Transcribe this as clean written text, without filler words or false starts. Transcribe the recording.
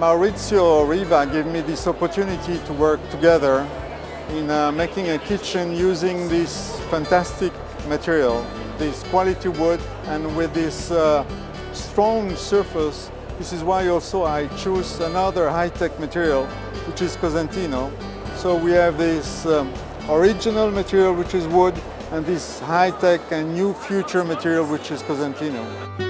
Maurizio Riva gave me this opportunity to work together in making a kitchen using this fantastic material, this quality wood, and with this strong surface. This is why also I choose another high-tech material, which is Cosentino. So we have this original material, which is wood, and this high-tech and new future material, which is Cosentino.